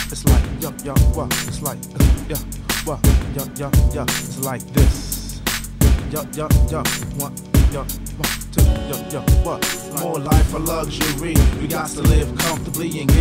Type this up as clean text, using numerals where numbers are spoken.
It's like yo, what? It's like yeah, what? Yo, it's like this. Yo, one, yo, 1, 2, yo, what? More life for luxury. We got to live comfortably and get